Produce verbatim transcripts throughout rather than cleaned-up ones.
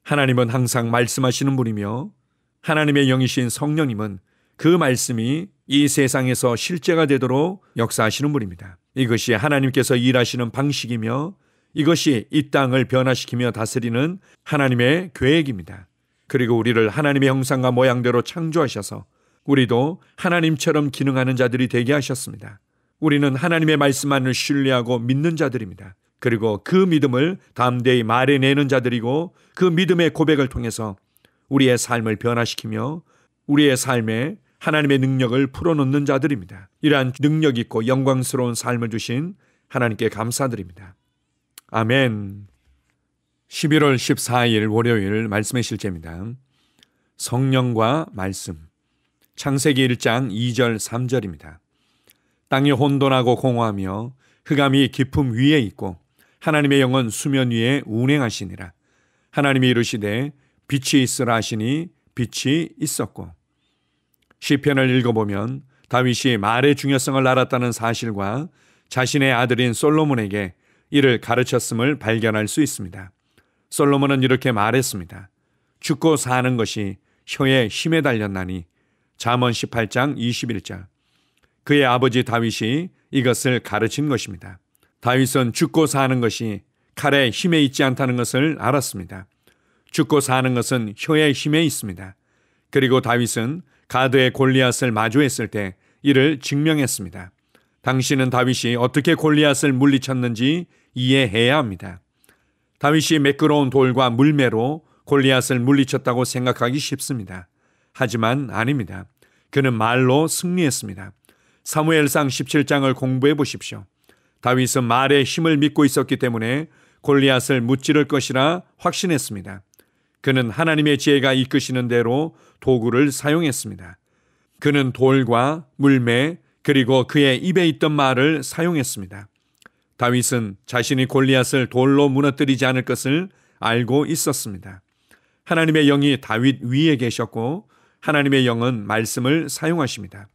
하나님은 항상 말씀하시는 분이며 하나님의 영이신 성령님은 그 말씀이 이 세상에서 실제가 되도록 역사하시는 분입니다. 이것이 하나님께서 일하시는 방식이며 이것이 이 땅을 변화시키며 다스리는 하나님의 계획입니다. 그리고 우리를 하나님의 형상과 모양대로 창조하셔서 우리도 하나님처럼 기능하는 자들이 되게 하셨습니다. 우리는 하나님의 말씀만을 신뢰하고 믿는 자들입니다. 그리고 그 믿음을 담대히 말해내는 자들이고 그 믿음의 고백을 통해서 우리의 삶을 변화시키며 우리의 삶에 하나님의 능력을 풀어놓는 자들입니다. 이러한 능력 있고 영광스러운 삶을 주신 하나님께 감사드립니다. 아멘. 십일월 십사일 월요일 말씀의 실제입니다. 성령과 말씀. 창세기 일장 이절 삼절입니다. 땅이 혼돈하고 공허하며 흑암이 깊음 위에 있고 하나님의 영은 수면 위에 운행하시니라. 하나님이 이르시되 빛이 있으라 하시니 빛이 있었고. 시편을 읽어보면 다윗이 말의 중요성을 알았다는 사실과 자신의 아들인 솔로몬에게 이를 가르쳤음을 발견할 수 있습니다. 솔로몬은 이렇게 말했습니다. 죽고 사는 것이 혀의 힘에 달렸나니. 잠언 십팔장 이십일절. 그의 아버지 다윗이 이것을 가르친 것입니다. 다윗은 죽고 사는 것이 칼의 힘에 있지 않다는 것을 알았습니다. 죽고 사는 것은 혀의 힘에 있습니다. 그리고 다윗은 가드의 골리앗을 마주했을 때 이를 증명했습니다. 당신은 다윗이 어떻게 골리앗을 물리쳤는지 이해해야 합니다. 다윗이 매끄러운 돌과 물매로 골리앗을 물리쳤다고 생각하기 쉽습니다. 하지만 아닙니다. 그는 말로 승리했습니다. 사무엘상 십칠장을 공부해 보십시오. 다윗은 말의 힘을 믿고 있었기 때문에 골리앗을 무찌를 것이라 확신했습니다. 그는 하나님의 지혜가 이끄시는 대로 도구를 사용했습니다. 그는 돌과 물매 그리고 그의 입에 있던 말을 사용했습니다. 다윗은 자신이 골리앗을 돌로 무너뜨리지 않을 것을 알고 있었습니다. 하나님의 영이 다윗 위에 계셨고 하나님의 영은 말씀을 사용하십니다.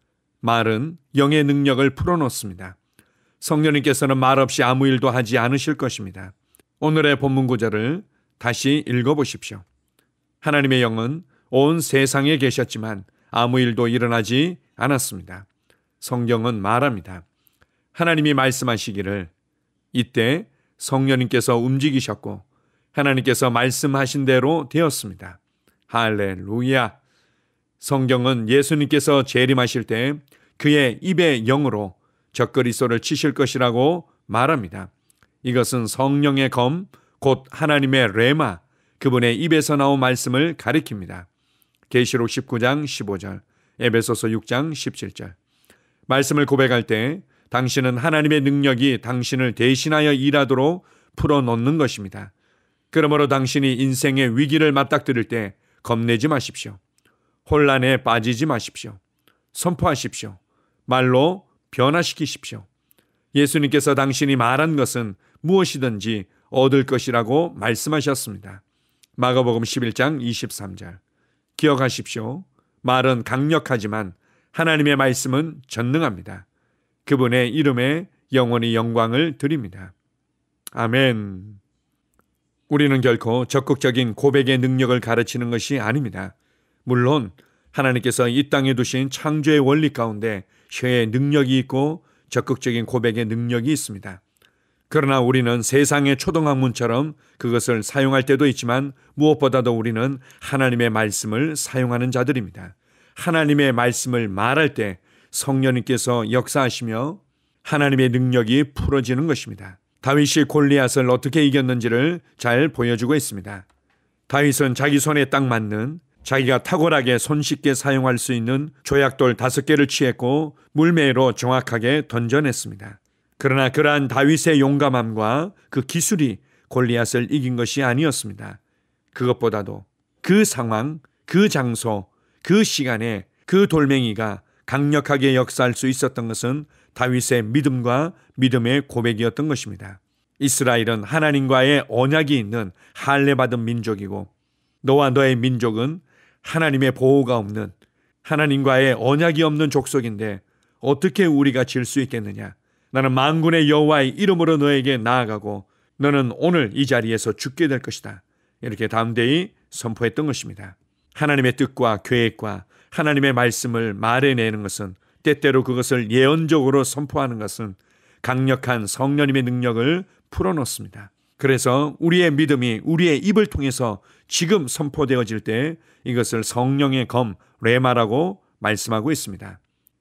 말은 영의 능력을 풀어놓습니다. 성령님께서는 말 없이 아무 일도 하지 않으실 것입니다. 오늘의 본문 구절을 다시 읽어보십시오. 하나님의 영은 온 세상에 계셨지만 아무 일도 일어나지 않았습니다. 성경은 말합니다. 하나님이 말씀하시기를 이때 성령님께서 움직이셨고 하나님께서 말씀하신 대로 되었습니다. 할렐루야. 성경은 예수님께서 재림하실 때 그의 입의 영으로 적그리스도를 치실 것이라고 말합니다. 이것은 성령의 검, 곧 하나님의 레마, 그분의 입에서 나온 말씀을 가리킵니다. 계시록 십구장 십오절, 에베소서 육장 십칠절. 말씀을 고백할 때 당신은 하나님의 능력이 당신을 대신하여 일하도록 풀어놓는 것입니다. 그러므로 당신이 인생의 위기를 맞닥뜨릴 때 겁내지 마십시오. 혼란에 빠지지 마십시오. 선포하십시오. 말로 변화시키십시오. 예수님께서 당신이 말한 것은 무엇이든지 얻을 것이라고 말씀하셨습니다. 마가복음 십일장 이십삼절. 기억하십시오. 말은 강력하지만 하나님의 말씀은 전능합니다. 그분의 이름에 영원히 영광을 드립니다. 아멘. 우리는 결코 적극적인 고백의 능력을 가르치는 것이 아닙니다. 물론 하나님께서 이 땅에 두신 창조의 원리 가운데 혀의 능력이 있고 적극적인 고백의 능력이 있습니다. 그러나 우리는 세상의 초등학문처럼 그것을 사용할 때도 있지만 무엇보다도 우리는 하나님의 말씀을 사용하는 자들입니다. 하나님의 말씀을 말할 때 성령님께서 역사하시며 하나님의 능력이 풀어지는 것입니다. 다윗이 골리앗을 어떻게 이겼는지를 잘 보여주고 있습니다. 다윗은 자기 손에 딱 맞는 자기가 탁월하게 손쉽게 사용할 수 있는 조약돌 다섯 개를 취했고 물매로 정확하게 던져냈습니다. 그러나 그러한 다윗의 용감함과 그 기술이 골리앗을 이긴 것이 아니었습니다. 그것보다도 그 상황, 그 장소, 그 시간에 그 돌멩이가 강력하게 역사할 수 있었던 것은 다윗의 믿음과 믿음의 고백이었던 것입니다. 이스라엘은 하나님과의 언약이 있는 할례받은 민족이고 너와 너의 민족은 하나님의 보호가 없는 하나님과의 언약이 없는 족속인데 어떻게 우리가 질 수 있겠느냐? 나는 만군의 여호와의 이름으로 너에게 나아가고 너는 오늘 이 자리에서 죽게 될 것이다. 이렇게 담대히 선포했던 것입니다. 하나님의 뜻과 계획과 하나님의 말씀을 말해내는 것은, 때때로 그것을 예언적으로 선포하는 것은 강력한 성령님의 능력을 풀어놓습니다. 그래서 우리의 믿음이 우리의 입을 통해서 지금 선포되어질 때 이것을 성령의 검, 레마라고 말씀하고 있습니다.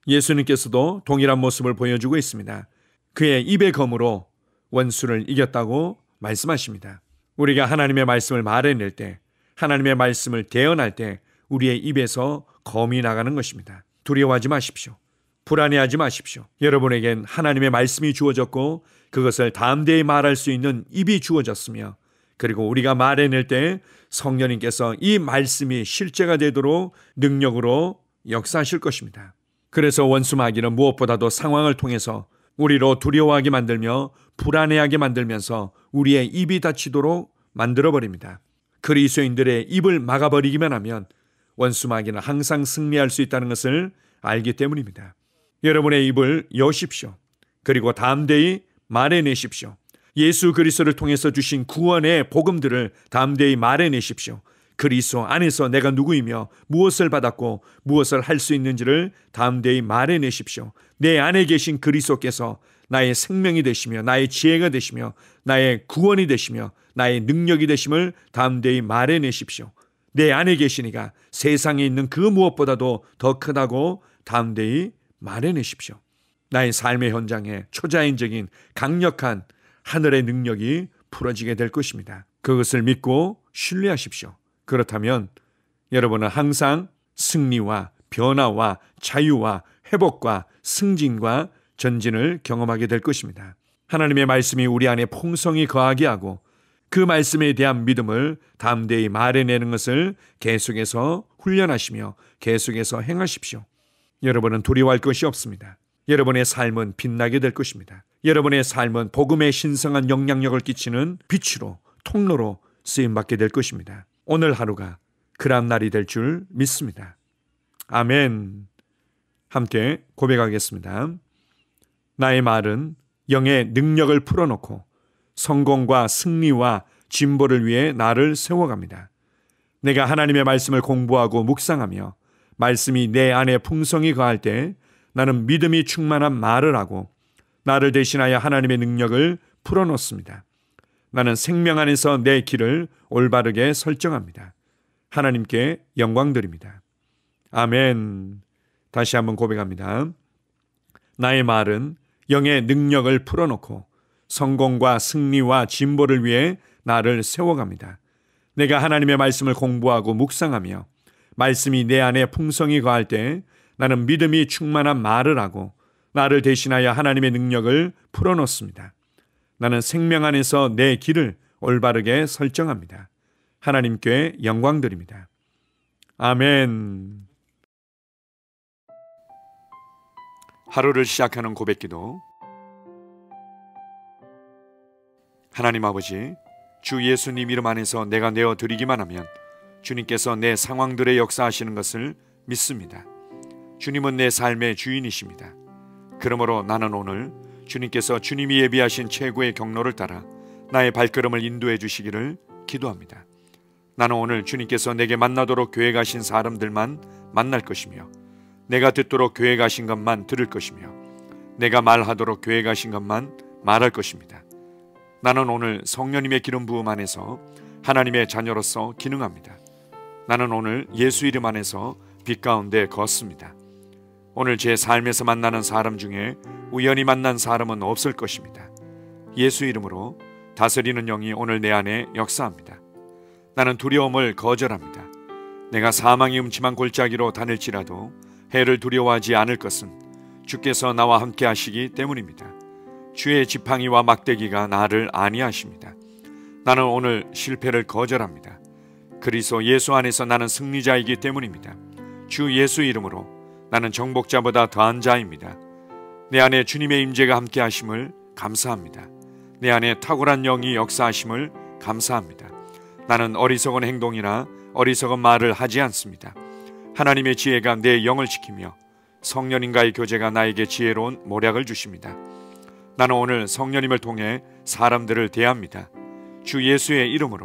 예수님께서도 동일한 모습을 보여주고 있습니다. 그의 입의 검으로 원수를 이겼다고 말씀하십니다. 우리가 하나님의 말씀을 말해낼 때, 하나님의 말씀을 대언할 때 우리의 입에서 검이 나가는 것입니다. 두려워하지 마십시오. 불안해하지 마십시오. 여러분에겐 하나님의 말씀이 주어졌고 그것을 담대히 말할 수 있는 입이 주어졌으며, 그리고 우리가 말해낼 때 성령님께서 이 말씀이 실제가 되도록 능력으로 역사하실 것입니다. 그래서 원수 마귀는 무엇보다도 상황을 통해서 우리로 두려워하게 만들며 불안해하게 만들면서 우리의 입이 닫히도록 만들어버립니다. 그리스도인들의 입을 막아버리기만 하면 원수 마귀는 항상 승리할 수 있다는 것을 알기 때문입니다. 여러분의 입을 여십시오. 그리고 담대히 말해내십시오. 예수 그리스도를 통해서 주신 구원의 복음들을 담대히 말해내십시오. 그리스도 안에서 내가 누구이며 무엇을 받았고 무엇을 할 수 있는지를 담대히 말해내십시오. 내 안에 계신 그리스도께서 나의 생명이 되시며 나의 지혜가 되시며 나의 구원이 되시며 나의 능력이 되심을 담대히 말해내십시오. 내 안에 계시니가 세상에 있는 그 무엇보다도 더 크다고 담대히 말해내십시오. 나의 삶의 현장에 초자연적인 강력한 하늘의 능력이 풀어지게 될 것입니다. 그것을 믿고 신뢰하십시오. 그렇다면 여러분은 항상 승리와 변화와 자유와 회복과 승진과 전진을 경험하게 될 것입니다. 하나님의 말씀이 우리 안에 풍성히 거하게 하고 그 말씀에 대한 믿음을 담대히 말해내는 것을 계속해서 훈련하시며 계속해서 행하십시오. 여러분은 두려워할 것이 없습니다. 여러분의 삶은 빛나게 될 것입니다. 여러분의 삶은 복음의 신성한 영향력을 끼치는 빛으로, 통로로 쓰임받게 될 것입니다. 오늘 하루가 그런 날이 될 줄 믿습니다. 아멘. 함께 고백하겠습니다. 나의 말은 영의 능력을 풀어놓고 성공과 승리와 진보를 위해 나를 세워갑니다. 내가 하나님의 말씀을 공부하고 묵상하며 말씀이 내 안에 풍성히 거할 때 나는 믿음이 충만한 말을 하고 나를 대신하여 하나님의 능력을 풀어놓습니다. 나는 생명 안에서 내 길을 올바르게 설정합니다. 하나님께 영광 드립니다. 아멘. 다시 한번 고백합니다. 나의 말은 영의 능력을 풀어놓고 성공과 승리와 진보를 위해 나를 세워갑니다. 내가 하나님의 말씀을 공부하고 묵상하며 말씀이 내 안에 풍성히 거할 때 나는 믿음이 충만한 말을 하고 나를 대신하여 하나님의 능력을 풀어놓습니다. 나는 생명 안에서 내 길을 올바르게 설정합니다. 하나님께 영광 드립니다. 아멘. 하루를 시작하는 고백기도. 하나님 아버지, 주 예수님 이름 안에서 내가 내어드리기만 하면 주님께서 내 상황들의 역사하시는 것을 믿습니다. 주님은 내 삶의 주인이십니다. 그러므로 나는 오늘 주님께서 주님이 예비하신 최고의 경로를 따라 나의 발걸음을 인도해 주시기를 기도합니다. 나는 오늘 주님께서 내게 만나도록 계획하신 사람들만 만날 것이며 내가 듣도록 계획하신 것만 들을 것이며 내가 말하도록 계획하신 것만 말할 것입니다. 나는 오늘 성령님의 기름 부음 안에서 하나님의 자녀로서 기능합니다. 나는 오늘 예수 이름 안에서 빛 가운데 걷습니다. 오늘 제 삶에서 만나는 사람 중에 우연히 만난 사람은 없을 것입니다. 예수 이름으로 다스리는 영이 오늘 내 안에 역사합니다. 나는 두려움을 거절합니다. 내가 사망의 음침한 골짜기로 다닐지라도 해를 두려워하지 않을 것은 주께서 나와 함께 하시기 때문입니다. 주의 지팡이와 막대기가 나를 안위하십니다. 나는 오늘 실패를 거절합니다. 그리스도 예수 안에서 나는 승리자이기 때문입니다. 주 예수 이름으로 나는 정복자보다 더한 자입니다. 내 안에 주님의 임재가 함께 하심을 감사합니다. 내 안에 탁월한 영이 역사하심을 감사합니다. 나는 어리석은 행동이나 어리석은 말을 하지 않습니다. 하나님의 지혜가 내 영을 지키며 성령님과의 교제가 나에게 지혜로운 모략을 주십니다. 나는 오늘 성령님을 통해 사람들을 대합니다. 주 예수의 이름으로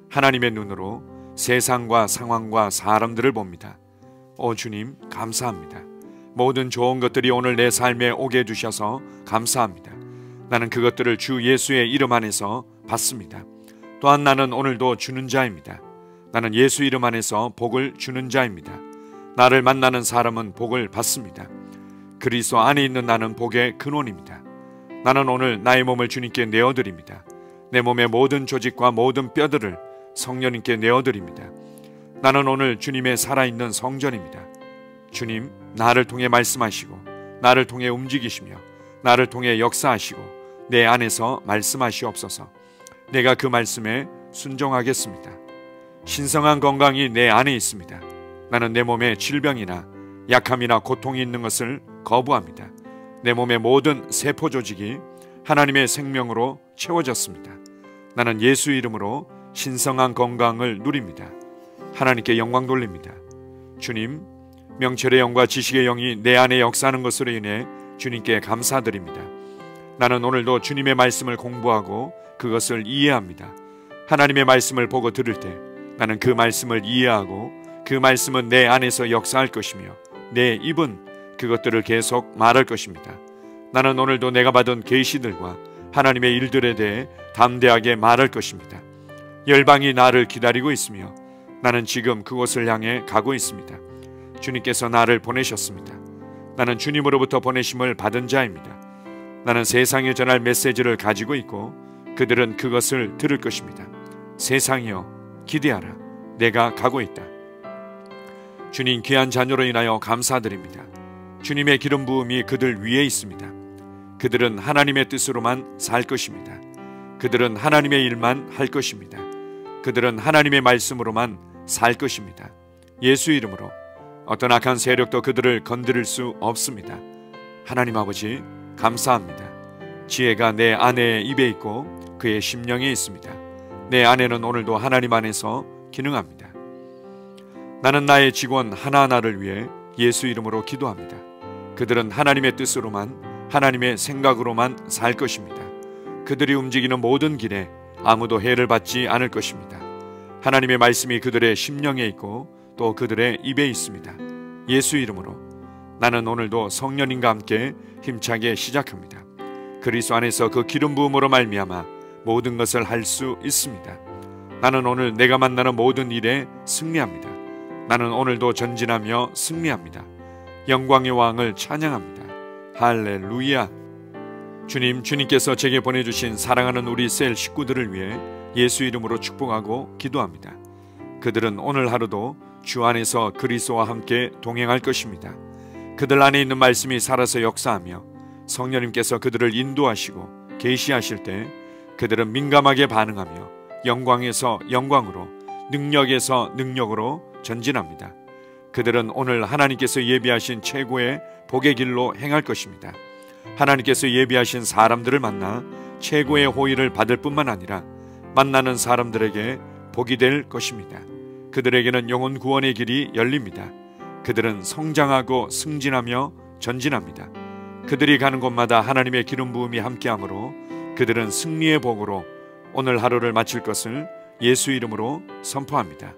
하나님의 눈으로 세상과 상황과 사람들을 봅니다. 오 주님, 감사합니다. 모든 좋은 것들이 오늘 내 삶에 오게 해주셔서 감사합니다. 나는 그것들을 주 예수의 이름 안에서 받습니다. 또한 나는 오늘도 주는 자입니다. 나는 예수 이름 안에서 복을 주는 자입니다. 나를 만나는 사람은 복을 받습니다. 그리스도 안에 있는 나는 복의 근원입니다. 나는 오늘 나의 몸을 주님께 내어드립니다. 내 몸의 모든 조직과 모든 뼈들을 성령님께 내어드립니다. 나는 오늘 주님의 살아있는 성전입니다. 주님, 나를 통해 말씀하시고 나를 통해 움직이시며 나를 통해 역사하시고 내 안에서 말씀하시옵소서. 내가 그 말씀에 순종하겠습니다. 신성한 건강이 내 안에 있습니다. 나는 내 몸에 질병이나 약함이나 고통이 있는 것을 거부합니다. 내 몸의 모든 세포 조직이 하나님의 생명으로 채워졌습니다. 나는 예수 이름으로 신성한 건강을 누립니다. 하나님께 영광 돌립니다. 주님, 명철의 영과 지식의 영이 내 안에 역사하는 것으로 인해 주님께 감사드립니다. 나는 오늘도 주님의 말씀을 공부하고 그것을 이해합니다. 하나님의 말씀을 보고 들을 때 나는 그 말씀을 이해하고 그 말씀은 내 안에서 역사할 것이며 내 입은 그것들을 계속 말할 것입니다. 나는 오늘도 내가 받은 계시들과 하나님의 일들에 대해 담대하게 말할 것입니다. 열방이 나를 기다리고 있으며 나는 지금 그곳을 향해 가고 있습니다. 주님께서 나를 보내셨습니다. 나는 주님으로부터 보내심을 받은 자입니다. 나는 세상에 전할 메시지를 가지고 있고 그들은 그것을 들을 것입니다. 세상이여 기대하라. 내가 가고 있다. 주님, 귀한 자녀로 인하여 감사드립니다. 주님의 기름 부음이 그들 위에 있습니다. 그들은 하나님의 뜻으로만 살 것입니다. 그들은 하나님의 일만 할 것입니다. 그들은 하나님의 말씀으로만 살 것입니다. 예수 이름으로 어떤 악한 세력도 그들을 건드릴 수 없습니다. 하나님 아버지, 감사합니다. 지혜가 내 아내의 입에 있고 그의 심령에 있습니다. 내 아내는 오늘도 하나님 안에서 기능합니다. 나는 나의 직원 하나하나를 위해 예수 이름으로 기도합니다. 그들은 하나님의 뜻으로만, 하나님의 생각으로만 살 것입니다. 그들이 움직이는 모든 길에 아무도 해를 받지 않을 것입니다. 하나님의 말씀이 그들의 심령에 있고 또 그들의 입에 있습니다. 예수 이름으로 나는 오늘도 성령님과 함께 힘차게 시작합니다. 그리스도 안에서 그 기름 부음으로 말미암아 모든 것을 할 수 있습니다. 나는 오늘 내가 만나는 모든 일에 승리합니다. 나는 오늘도 전진하며 승리합니다. 영광의 왕을 찬양합니다. 할렐루야. 주님, 주님께서 제게 보내주신 사랑하는 우리 셀 식구들을 위해 예수 이름으로 축복하고 기도합니다. 그들은 오늘 하루도 주 안에서 그리스도와 함께 동행할 것입니다. 그들 안에 있는 말씀이 살아서 역사하며 성령님께서 그들을 인도하시고 계시하실 때 그들은 민감하게 반응하며 영광에서 영광으로, 능력에서 능력으로 전진합니다. 그들은 오늘 하나님께서 예비하신 최고의 복의 길로 행할 것입니다. 하나님께서 예비하신 사람들을 만나 최고의 호의를 받을 뿐만 아니라 만나는 사람들에게 복이 될 것입니다. 그들에게는 영혼 구원의 길이 열립니다. 그들은 성장하고 승진하며 전진합니다. 그들이 가는 곳마다 하나님의 기름 부음이 함께하므로 그들은 승리의 복으로 오늘 하루를 마칠 것을 예수 이름으로 선포합니다.